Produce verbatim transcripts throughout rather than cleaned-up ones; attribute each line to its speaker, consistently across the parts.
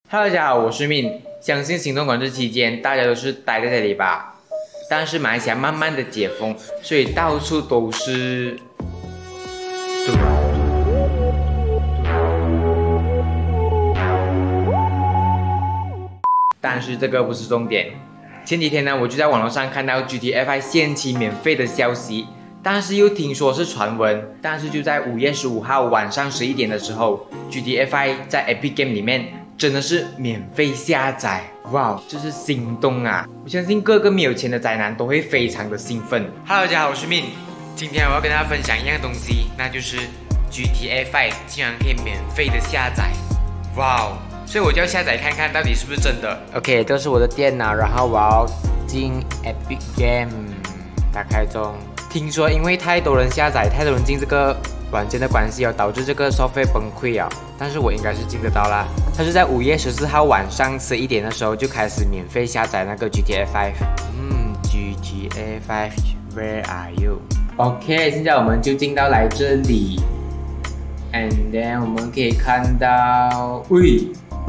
Speaker 1: Hello， 大家好，我是 Min。相信行动管制期间，大家都是待在这里吧？但是马来西亚慢慢的解封，所以到处都是。但是这个不是重点。前几天呢，我就在网络上看到 G T A 五限期免费的消息。 但是又听说是传闻，但是就在五月十五号晚上十一点的时候 ，G T A 五在 Epic Game 里面真的是免费下载，哇，这是心动啊！我相信各个没有钱的宅男都会非常的兴奋。Hello， 大家好，我是 Min， 今天我要跟大家分享一样东西，那就是 G T A 五竟然可以免费的下载，哇！所以我就要下载看看到底是不是真的。OK， 这是我的电脑，然后我要进 Epic Game， 打开中。 听说因为太多人下载、太多人进这个软件的关系哦，导致这个收费崩溃啊。但是我应该是进得到啦。它是在五月十四号晚上十一点的时候就开始免费下载那个 G T A 五。嗯 ，G T A 五 ，Where are you？ OK， 现在我们就进到来这里 ，and then 我们可以看到，喂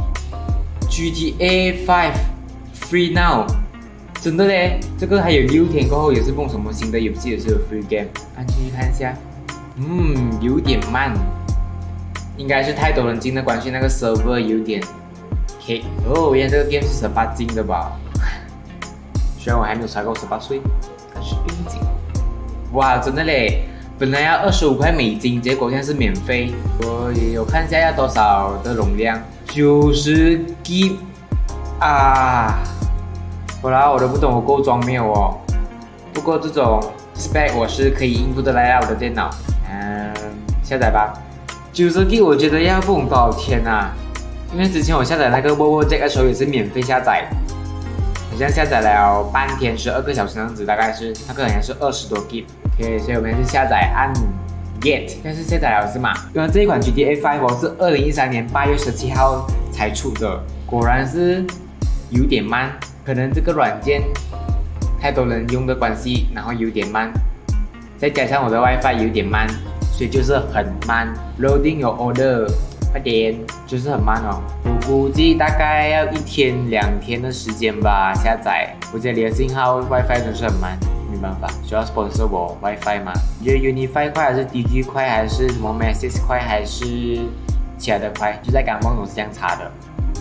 Speaker 1: ，G T A 五 free now。 真的嘞，这个还有六天过后也是蹦什么新的游戏，也是有 free game。按进去看一下，嗯，有点慢，应该是太多人进的关系，那个 server 有点 K。哦，原来这个 game 是十八禁的吧？虽然我还没有超过十八岁，但是不用紧。哇，真的嘞，本来要二十五块美金，结果现在是免费。我也有看一下要多少的容量，九十 G 啊。 好啦，我都不懂我够装没有哦。不过这种 spec 我是可以应付得来啊，我的电脑。嗯，下载吧。九十 G 我觉得要不懂多少天啊？因为之前我下载那个 WoWJack 的时候也是免费下载，好像下载了半天十二个小时那样子，大概是那个好像是二十多 G。OK， 所以我们是下载按 Get， 但是下载了是吗？原来这一款 G T A 五我是二零一三年八月十七号才出的，果然是有点慢。 可能这个软件太多人用的关系，然后有点慢，再加上我的 WiFi 有点慢，所以就是很慢。Loading your order， 快点，就是很慢哦。我估计大概要一天两天的时间吧下载。我这里的信号 WiFi 真是很慢，没办法，需要 sponsor 我 WiFi 嘛？你觉得 Unify 快还是 D G 快，还是什么 Message 快，还是其他的快？就在感冒中是这样查的。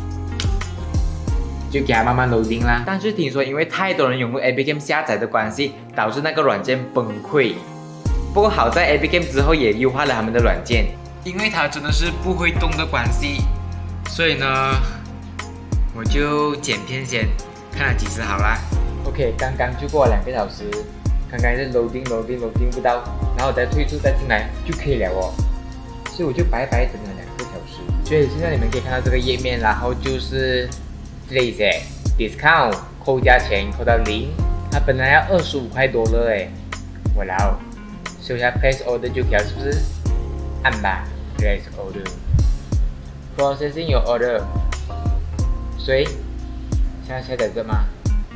Speaker 1: 就给它慢慢 loading 啦。但是听说因为太多人涌入 Epic Game 下载的关系，导致那个软件崩溃。不过好在 Epic Game 之后也优化了他们的软件，因为它真的是不会动的关系，所以呢，我就剪片先，看它几时好啦。OK， 刚刚就过了两个小时，刚刚是 loading loading loading 不到，然后我再退出再进来就可以了哦。所以我就白白等了两个小时。所以现在你们可以看到这个页面，然后就是。 这里写 discount 扣价钱扣到零，它本来要二十五块多了哎，我来哦，搜一下 place order 就可以了，是不是？按吧 ，place order，processing your order， 所以现在下载这吗？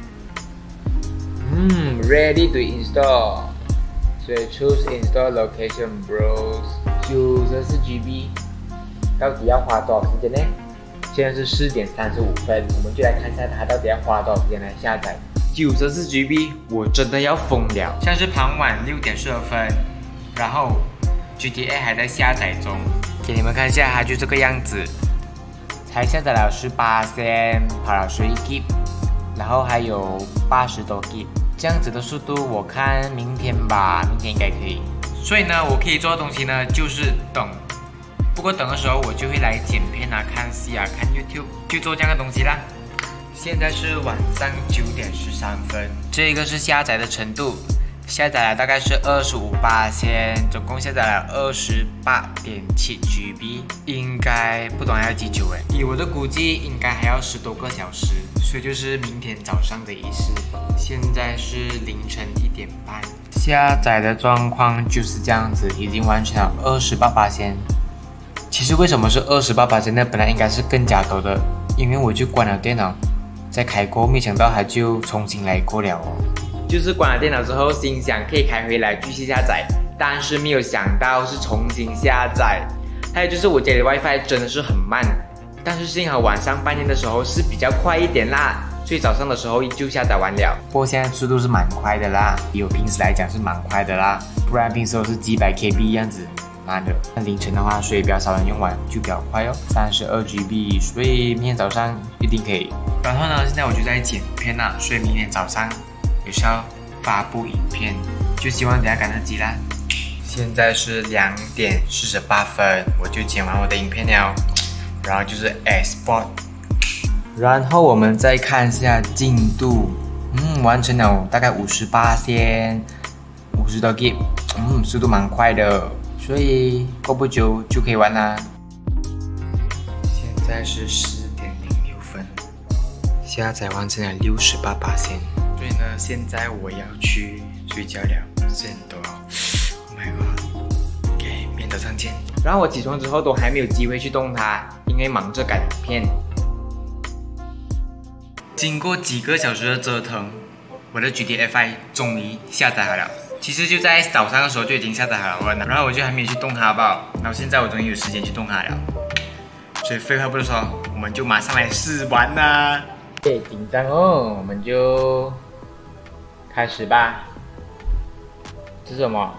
Speaker 1: 嗯 ，ready to install， 所以 choose install location browse， 九十四 G B， 到底要花多少时间呢？ 现在是四点三十五分，我们就来看一下它到底要花多少时间来下载。九十四 G B， 我真的要疯了。现在是傍晚六点十二分，然后 G T A 还在下载中，给你们看一下，它就这个样子，才下载了十八先，跑了十一 G， 然后还有八十多 G， 这样子的速度，我看明天吧，明天应该可以。所以呢，我可以做的东西呢，就是等。 不过等的时候我就会来剪片啊、看戏啊、看 YouTube， 就做这样的东西啦。现在是晚上九点十三分，这个是下载的程度，下载了大概是二十五巴仙，总共下载了二十八点七 G B， 应该不懂要几久哎。以我的估计，应该还要十多个小时，所以就是明天早上的仪式。现在是凌晨一点半，下载的状况就是这样子，已经完成了二十八巴仙。 其实为什么是二十八巴仙呢？本来应该是更加多的，因为我就关了电脑，再开过，没想到它就重新来过了哦。就是关了电脑之后，心想可以开回来继续下载，但是没有想到是重新下载。还有就是我家里的 WiFi 真的是很慢， 但是幸好晚上半夜的时候是比较快一点啦，所以早上的时候就下载完了。不过现在速度是蛮快的啦，比我平时来讲是蛮快的啦，不然平时都是几百 K B 样子，慢的。那凌晨的话，所以比较少人用完，就比较快哦，三十二 G B， 所以明天早上一定可以。然后呢，现在我就在剪片啦，所以明天早上也是要发布影片，就希望等下赶得及啦。现在是两点四十八分，我就剪完我的影片了，然后就是 export， 然后我们再看一下进度，嗯，完成了大概五十八先，五十多 G， 嗯，速度蛮快的，所以过不久就可以玩啦。现在是十点零六分，下载完成了六十八巴仙，所以呢，现在我要去睡觉了，十点多。OK， 明天早上见。然后我起床之后都还没有机会去动它，因为忙着赶影片。经过几个小时的折腾，我的 G T A 五终于下载好了。其实就在早上的时候就已经下载好了，然后我就还没有去动它，好不好？然后现在我终于有时间去动它了。所以废话不多说，我们就马上来试玩啦。对，紧张哦，我们就开始吧。这是什么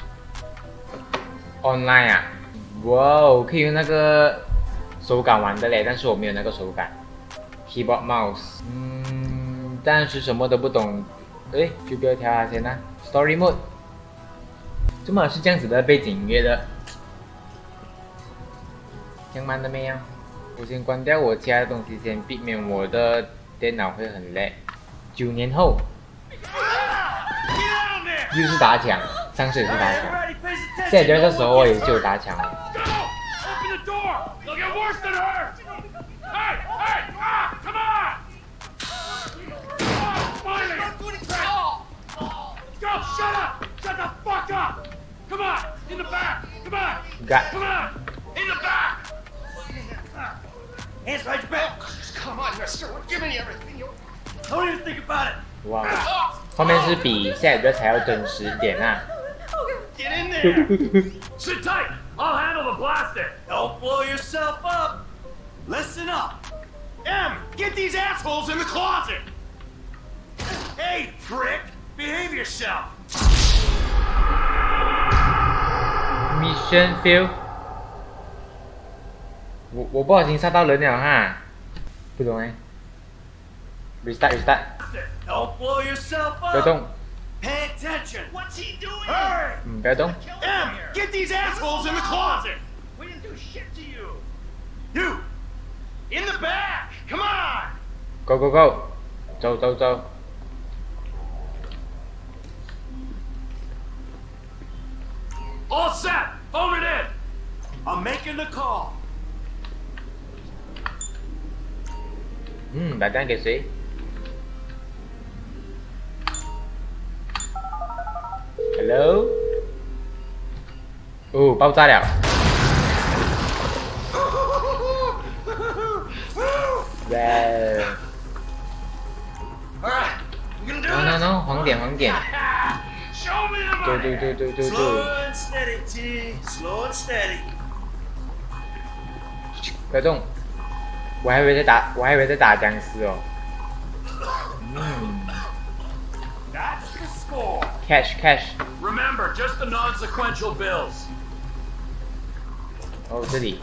Speaker 1: ？Online 啊，哇哦，可以用那个手感玩的嘞，但是我没有那个手感 ，keyboard mouse， 嗯，暂时什么都不懂，对，就不要调它先啦。Story mode， 怎么是这样子的背景音乐的？这样慢的没有？我先关掉我其他的东西先，避免我的电脑会很累。九年后，又是打抢，上次也是打抢。现在这时候我也就有打抢了。哇，后面是比下一个才要真实一点啊。
Speaker 2: Get in there! Sit tight! I'll handle the blaster! Don't blow yourself up! Listen up! M, get these assholes in the closet! Hey, prick! Behave yourself!
Speaker 1: Mission fail！ 我我不小心杀到人了哈，不懂哎。Restart restart！
Speaker 2: Don't blow yourself up!
Speaker 1: 不要动。
Speaker 2: Pay attention! What's he doing? Hurry!
Speaker 1: 嗯，不要动。
Speaker 2: M, get these assholes in the closet! We didn't do shit to you! You! In the back! Come on!
Speaker 1: Go go go！ 走走走。
Speaker 2: All set! Phone it in! I'm making the call!
Speaker 1: 嗯，把单给谁？ Hello， 哦，爆炸了！耶！ no no no， 黄点黄点！对对对对对对！
Speaker 2: Slow and steady, T. Slow and steady.
Speaker 1: 不要动！我还以为在打，我还以为在打僵尸哦。嗯。
Speaker 2: That's the score.
Speaker 1: Cash cash。
Speaker 2: Remember, just the non-sequential bills.
Speaker 1: 哦，这里。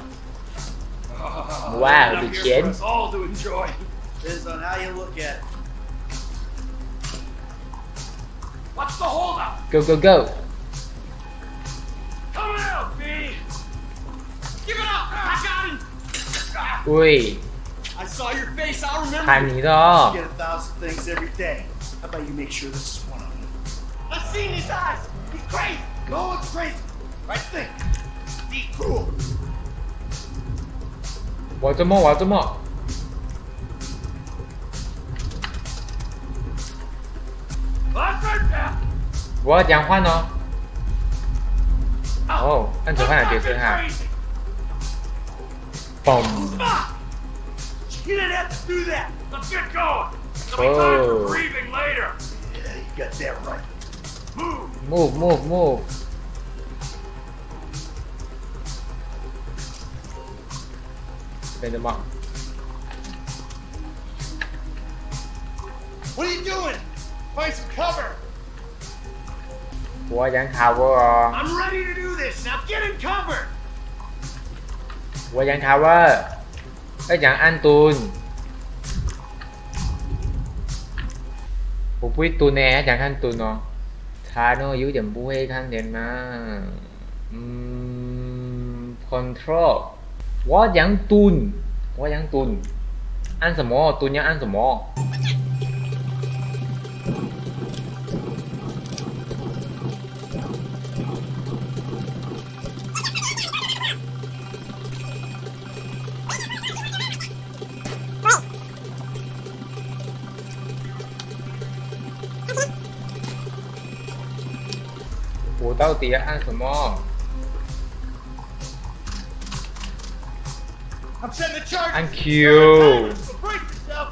Speaker 1: 哇，有钱。
Speaker 2: All to enjoy. Depends on how you look at it. What's the holdup?
Speaker 1: Go go go.
Speaker 2: Come out, B. Give it up. I got him.
Speaker 1: 喂。
Speaker 2: I saw your face. I'll remember.
Speaker 1: 看你的哦。
Speaker 2: You get a thousand things every day. How about you make sure this is one of them? I've seen his eyes. He's crazy. No one's crazy. I think. Be cool.
Speaker 1: 我怎么我怎么？ 我要讲换哦。哦，按着换的角色哈。嘣。哦。Move move move。 这边怎么
Speaker 2: What are you doing? Find some cover.
Speaker 1: 我想 cover 哦。
Speaker 2: I'm ready to do this. Now get in cover.
Speaker 1: 我想 cover。要讲按蹲。我不会蹲呢，要讲看蹲哦。他呢有点不会看点嘛。嗯 ，control。我想蹲，我想蹲。按什么？蹲要按什么？ 我到底要按什么？
Speaker 2: I'm setting the charge.
Speaker 1: 按 Q。
Speaker 2: Brace yourself.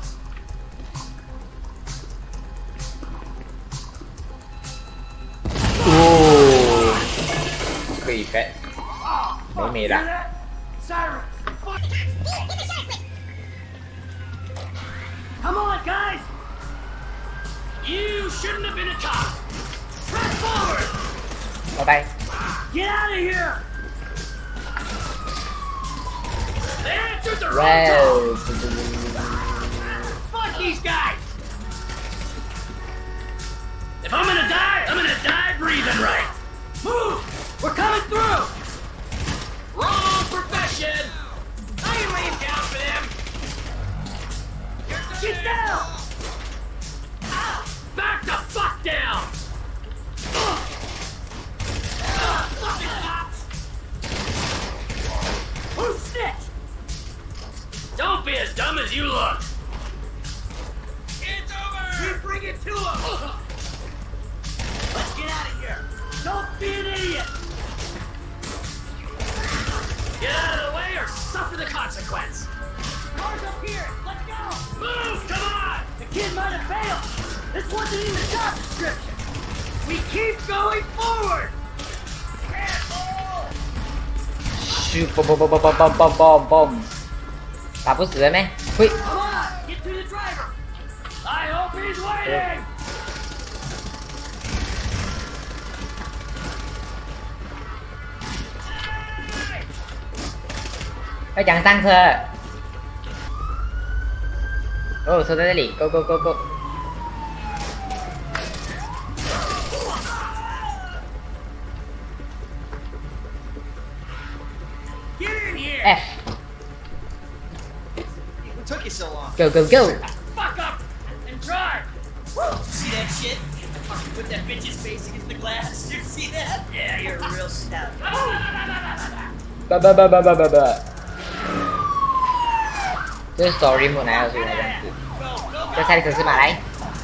Speaker 1: 哦，可以开，美美的。
Speaker 2: Sirens. Come on, guys. You shouldn't have been a cop. Press forward.
Speaker 1: 拜拜。
Speaker 2: Get out of here. They answered the wrong
Speaker 1: 哇
Speaker 2: door.
Speaker 1: 哦！
Speaker 2: Fuck these guys. If I'm gonna die, I'm gonna die breathing right. Move. We're coming through. Wrong profession. I ain't laying down for them. Get down. Back the fuck down. Who snitched? Don't be as dumb as you look. It's over. You bring it to him. Let's get out of here. Don't be an idiot. Get out of the way or suffer the consequence. Car's up here. Let's go. Move. Come on. The kid might have failed. This wasn't in the job description. We keep going forward.
Speaker 1: 咻！嘣嘣嘣嘣嘣嘣嘣嘣嘣！打不死人咩？嘿！
Speaker 2: Come on, get to the driver. I hope he's waiting.
Speaker 1: 要讲上车。哦，车在这里 ，Go Go Go Go！
Speaker 2: Get in here.
Speaker 1: F
Speaker 2: What took you so long?
Speaker 1: Go Go Go！
Speaker 2: Fuck up and drive. Woo. See that shit? Put that bitch's face against the glass. You see that? Yeah, you're a real stout.
Speaker 1: 叭叭叭叭叭叭叭！这是 story mode 来的，所以才这样子。这赛里克斯马来。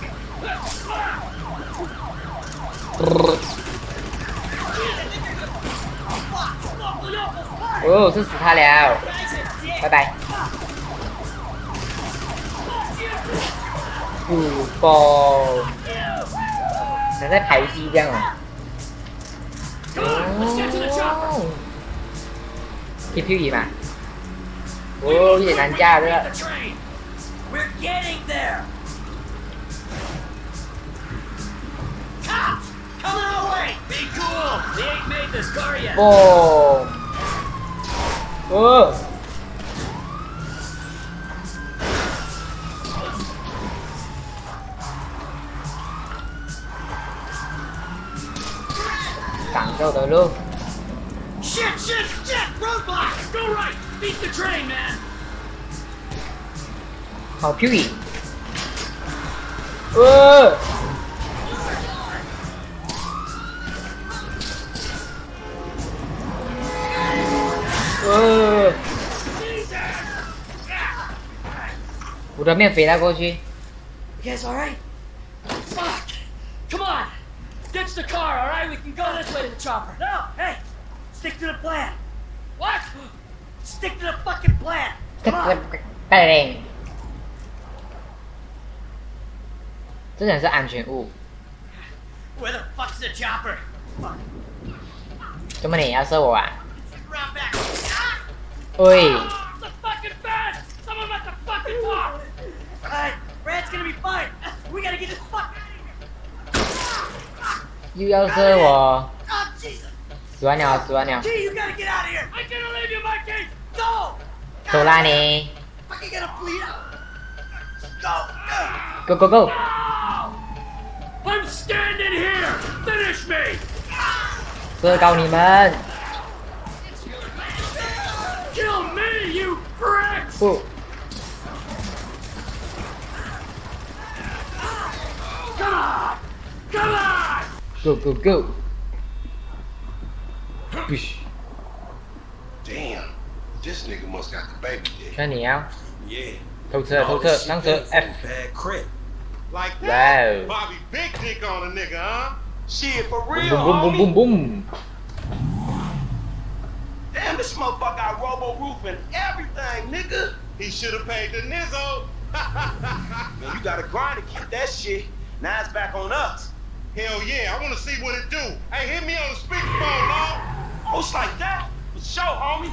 Speaker 1: 哦，是死他了，拜拜。不爆，像在排戏这样哦。哦 ，K P U 嘛。哦，有点难驾这个。
Speaker 2: We're getting there. Cops, coming our way. Be cool. They ain't made this car yet.
Speaker 1: 哦，哦。 挡住的路。
Speaker 2: Shit, shit, shit! Roadblock! Go right! Beat the train, man!
Speaker 1: 好 Q 一。呃。呃。我的面飞了过去。
Speaker 2: You guys alright? Fuck! Come on! Ditch the car, alright? We can go this way to the chopper. No! Hey! Stick to the plan! What? Stick to the fucking plan! Come on!
Speaker 1: 对。这人是安全物。
Speaker 2: Where the fuck's the chopper? Fuck.
Speaker 1: 怎么你要射我啊？
Speaker 2: Round back. Ah!
Speaker 1: 喂。
Speaker 2: Oh, the fucking bastard! fucking talk! Alright, Brad's gonna be fine. We gotta get this fuck out of here.
Speaker 3: 又要射我，
Speaker 2: Oh, Jesus!
Speaker 3: 死完了，死完了，
Speaker 2: Key, you gotta get out of here! I'm gonna leave you my key! Go!
Speaker 3: 走啦你
Speaker 2: Fucking gonna bleed out! Go!
Speaker 3: ，Go Go Go！
Speaker 2: I'm standing here! Finish me!
Speaker 3: 射高你们，
Speaker 2: Kill me, you pricks!
Speaker 3: 不，
Speaker 2: Come on! Come on!
Speaker 3: Go Go Go！ Push，
Speaker 4: Damn, this nigga must got the baby dick.
Speaker 3: 圈你啊，
Speaker 4: Yeah.
Speaker 3: 偷车偷车，上车 F，
Speaker 4: Bad crit. Like
Speaker 3: 哇
Speaker 4: that?
Speaker 3: 哦
Speaker 4: Bobby big dick on a nigga, huh? Shit, for
Speaker 3: ，boom
Speaker 4: real,
Speaker 3: boom boom boom
Speaker 4: homie.
Speaker 3: boom，
Speaker 4: Damn, this motherfucker got robo roof and everything, nigga. He should have paid the nizzo. Man, you gotta grind to keep that shit. Now it's back on us. Hell yeah, I wanna see what it do. Hey, hit me on the speakerphone, dog. Oh, it's like that? For sure, homie.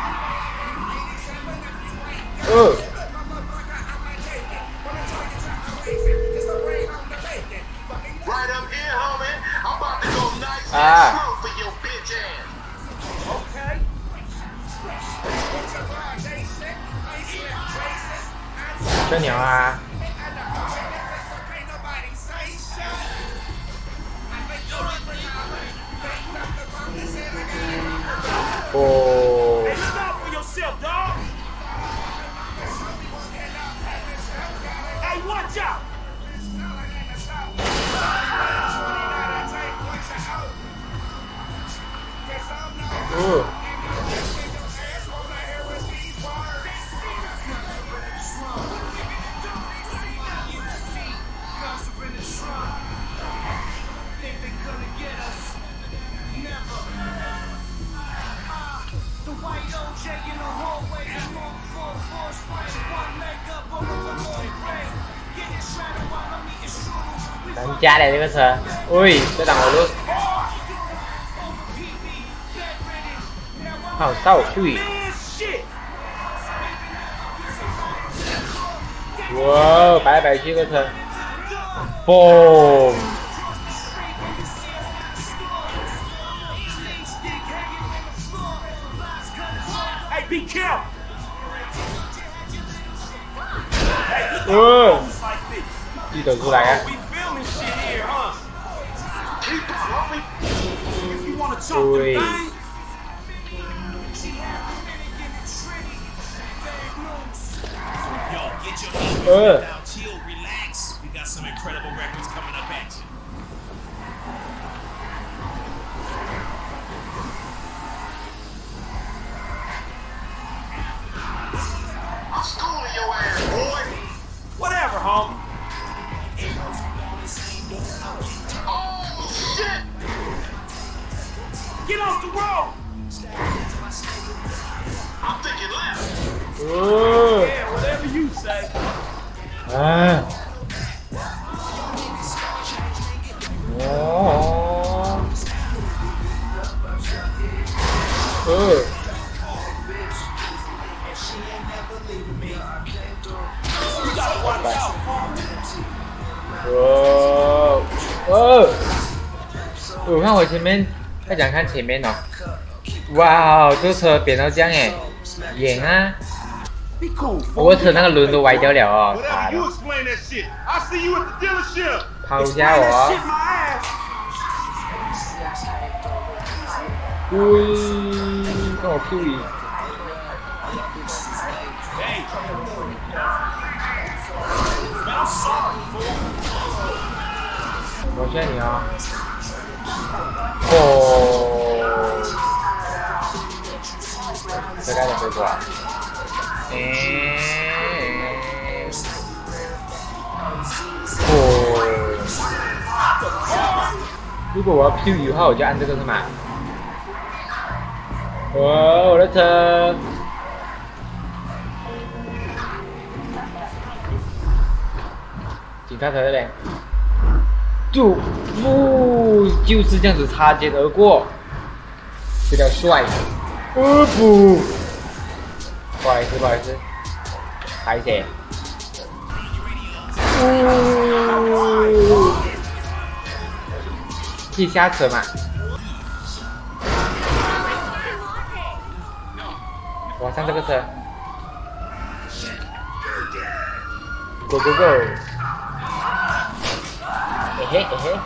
Speaker 3: 哦，
Speaker 4: Right up here, homie. I'm about to go nice
Speaker 3: Ah.
Speaker 4: and slow for your bitch ass. Okay.
Speaker 3: 圈鸟啊，哦，
Speaker 4: Hey, stop for yourself, dog. Hey, watch out.
Speaker 3: 哦， 咱家的这个车，喂，这挡我路，好少对，
Speaker 4: Man, shit.
Speaker 3: 哇，摆来摆去个车，嘣，
Speaker 4: Hey, be careful.
Speaker 3: 哦，
Speaker 4: It's like this.
Speaker 3: 记得出来啊，
Speaker 4: We filming shit here, huh? Keep up, homie. If you wanna talk the
Speaker 3: Ui.
Speaker 4: thing.
Speaker 2: Yo, get your feet
Speaker 3: 呃，
Speaker 2: down, chill, relax. We got some incredible records coming up at you.
Speaker 4: I'm schooling your ass, boy. Whatever, homie. Oh, shit. Get off the road. I'm thinking left.
Speaker 3: 哦，
Speaker 4: Yeah, whatever you say.
Speaker 3: 啊，哦，哦，
Speaker 4: You gotta watch out, homie.
Speaker 3: 哦，哦，我看我前面，他讲看前面哦，哇哦，这个车变到这样哎，演啊！
Speaker 4: Be cool.
Speaker 3: 我车那个轮都歪掉了哦，
Speaker 4: Whatever
Speaker 3: 傻
Speaker 4: you
Speaker 3: 的，
Speaker 4: explain that shit. I'll see you at the dealership.
Speaker 3: 抛一下我
Speaker 4: That
Speaker 3: 哦
Speaker 4: shit，my ass.
Speaker 3: 喂，跟我 Q 一，
Speaker 2: Hey. Man, I'm sorry, fool.
Speaker 3: 我劝你哦，哦，这该怎么回国啊？诶，哦，如果我要 Q 一的话，我就按这个是吗？哇，我的车！警察车这边，就不就是这样子擦肩而过，比较帅。哦不，不好意思，不好意思，拍谁？ 哦，可以下车嘛？我上这个车。Go go go！ 嘿嘿嘿嘿。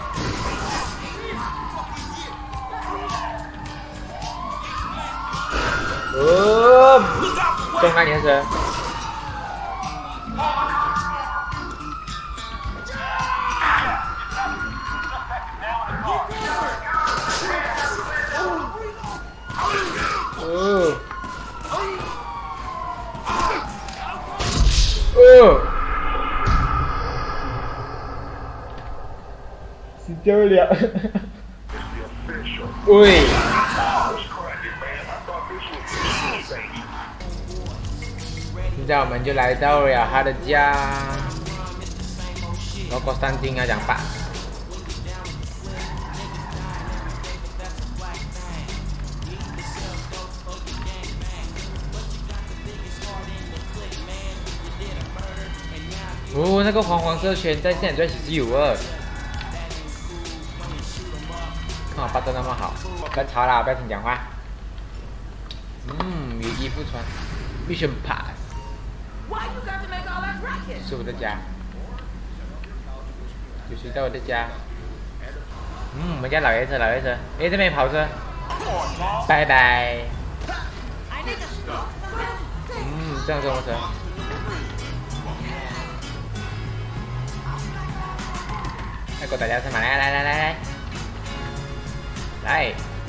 Speaker 3: 哦，中安颜色。哦。哦。死掉了。喂。现在我们就来到了他的家，包括三厅啊，讲吧。哦，那个黄黄色圈在现在其实有啊。看我画的那么好，不要吵啦，不要听讲话。嗯，有衣服穿 ，Mission Pass。是我的家，就是在我的家。嗯，我们家老爷车，老爷车，哎，这边跑车，拜拜。嗯，这样这么车。来，给大家上马来，来来来来，来。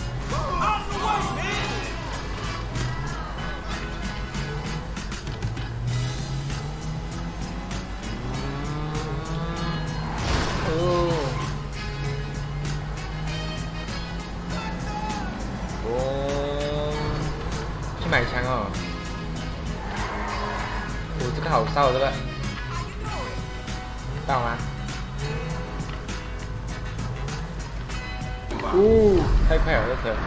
Speaker 3: 去买枪哦！哦，这个好烧，这个到吗？哦，太快了，这车！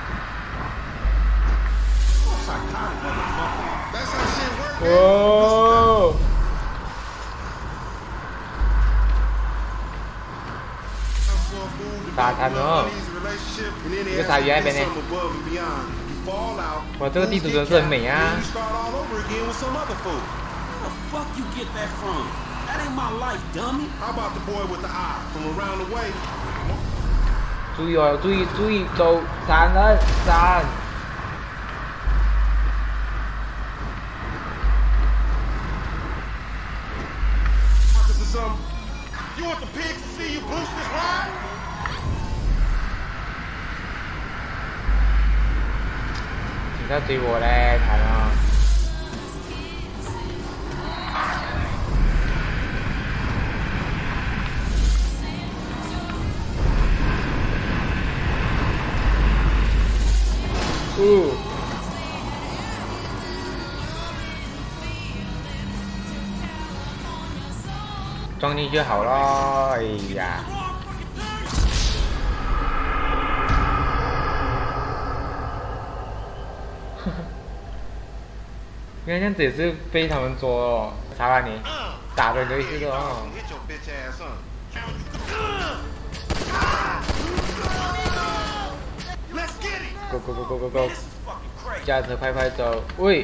Speaker 3: 哦！沙滩哦，这个鲨鱼那边呢？哇，这个地图真是很美啊！注意哦，注意注意，走闪人闪！你在追我嘞，惨了！哦，撞进就好了，哎呀！你看这样子也是被他们捉哦，查完你打人就意思哦。Go go go go go go！ 驾车快快走！喂，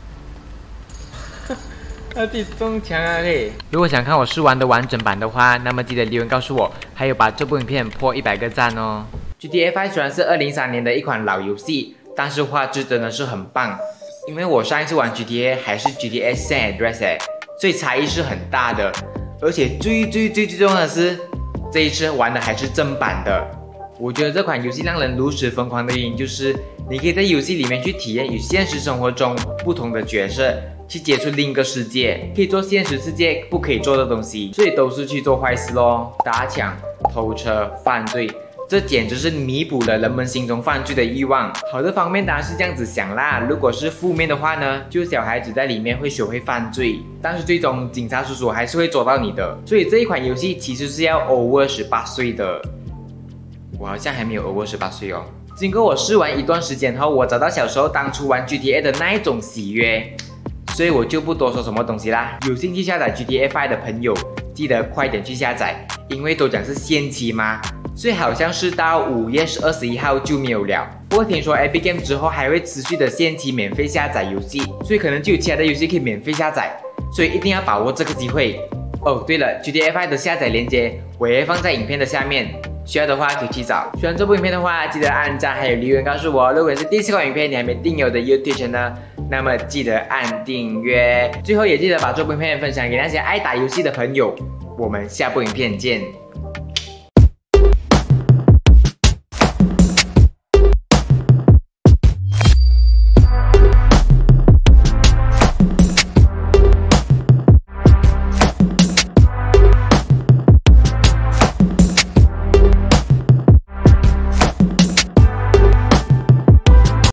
Speaker 3: 他自己中枪啊嘿！如果想看我试玩的完整版的话，那么记得留言告诉我，还有把这部影片破一百个赞哦。G T A 五虽然是二零零三年的一款老游戏，但是画质真的是很棒。因为我上一次玩 G T A 还是 G T A San Andreas， 所以差异是很大的。而且最最最最重要的是，这一次玩的还是正版的。我觉得这款游戏让人如此疯狂的原因就是，你可以在游戏里面去体验与现实生活中不同的角色，去接触另一个世界，可以做现实世界不可以做的东西，所以都是去做坏事咯，打抢、偷车、犯罪。这简直是弥补了人们心中犯罪的欲望。好的方面当然是这样子想啦，如果是负面的话呢，就小孩子在里面会学会犯罪，但是最终警察叔叔还是会捉到你的。所以这一款游戏其实是要 over 十八岁的。我好像还没有 over 十八岁哦。经过我试玩一段时间后，我找到小时候当初玩 G T A 的那一种喜悦，所以我就不多说什么东西啦。有兴趣下载 G T A 五的朋友，
Speaker 1: 记得快点去下载，因为都讲是限期嘛，所以好像是到五月二十一号就没有了。不过听说 Epic Game 之后还会持续的限期免费下载游戏，所以可能就有其他的游戏可以免费下载，所以一定要把握这个机会。哦，对了 ，G T A 五的下载链接我也放在影片的下面，需要的话可以去找。喜欢这部影片的话，记得按赞还有留言告诉我。如果是第四款影片你还没订阅我的 YouTube channel， 那么记得按订阅。最后也记得把这部影片分享给那些爱打游戏的朋友。我们下部影片见。